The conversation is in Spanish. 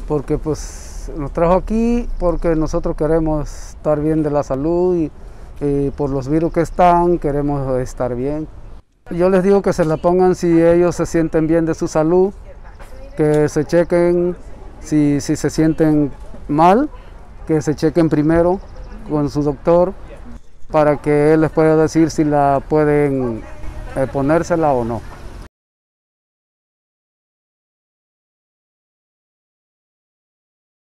porque pues nos trajo aquí porque nosotros queremos estar bien de la salud y por los virus que están queremos estar bien. Yo les digo que se la pongan si ellos se sienten bien de su salud, que se chequen si se sienten mal, que se chequen primero con su doctor para que él les pueda decir si la pueden ponérsela o no.